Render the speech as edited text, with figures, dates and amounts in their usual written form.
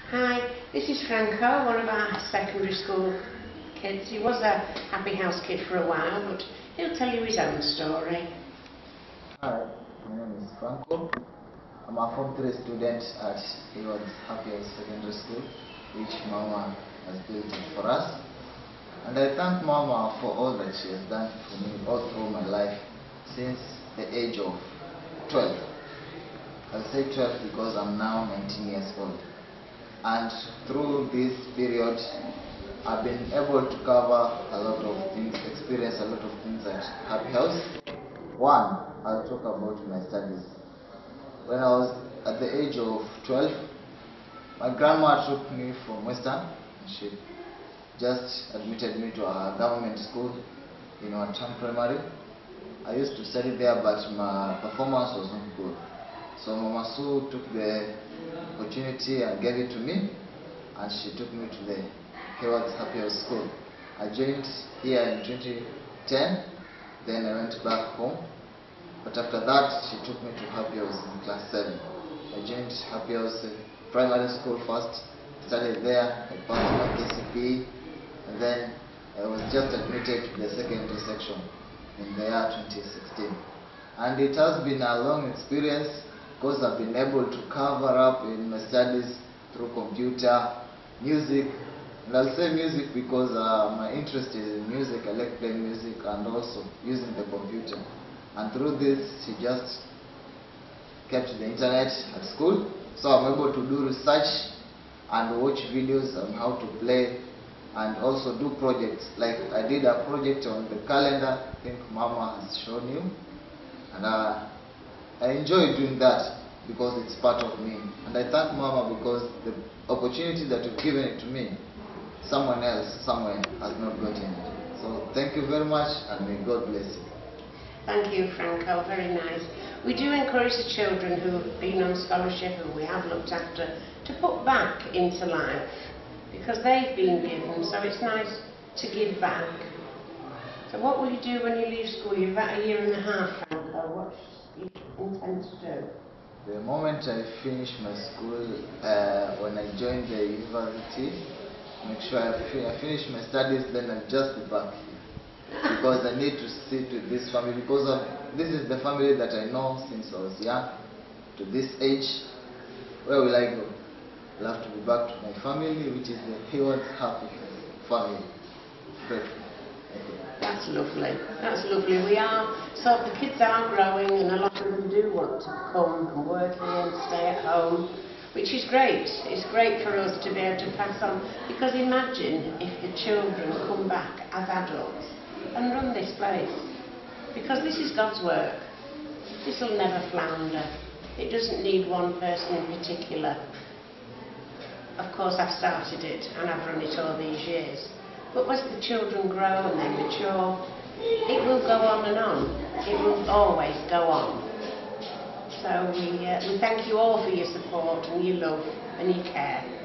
Hi, this is Franco, one of our secondary school kids. He was a Happy House kid for a while, but he'll tell you his own story. Hi, my name is Franco. I'm a Form 3 student at Hayward's Happy House Secondary School, which Mama has built it for us. And I thank Mama for all that she has done for me all through my life since the age of 12. I'll say 12 because I'm now 19 years old. And through this period, I've been able to cover a lot of things, experience a lot of things at Happy House. One, I'll talk about my studies. When I was at the age of 12, my grandma took me from Western. She just admitted me to a government school in our town primary. I used to study there, but my performance was not good. So Mama Sue took the opportunity and gave it to me, and she took me to the Hayward's Happy House School. I joined here in 2010, then I went back home. But after that, she took me to Happy House in class 7. I joined Happy House primary school first, studied there, I passed my KCPE, and then I was just admitted to the secondary section in the year 2016. And it has been a long experience because I've been able to cover up in my studies through computer, music, and I'll say music because my interest is in music. I like playing music and also using the computer. And through this, she just kept the internet at school, so I'm able to do research and watch videos on how to play and also do projects. Like I did a project on the calendar, I think Mama has shown you, and I enjoy doing that because it's part of me. And I thank Mama because the opportunity that you've given it to me, someone else somewhere has not gotten it. So thank you very much, and may God bless you. Thank you, Franco, very nice. We do encourage the children who have been on scholarship and we have looked after to put back into life because they've been given, so it's nice to give back. So what will you do when you leave school? You've about a year and a half, Franco. What do you intend to do? The moment I finish my school, when I join the university, make sure I finish my studies, then I'll just be back here. Because I need to sit with this family, because this is the family that I know since I was young to this age. Where will I go? I'll have to be back to my family, which is the Hayward's Happy family. Grateful. That's lovely. That's lovely. So the kids are growing, and a lot of them do want to come and work here and stay at home, which is great. It's great for us to be able to pass on, because imagine if the children come back as adults and run this place, because this is God's work. This will never flounder. It doesn't need one person in particular. Of course, I've started it and I've run it all these years, but as the children grow and they mature, it will go on and on. It will always go on. So we thank you all for your support and your love and your care.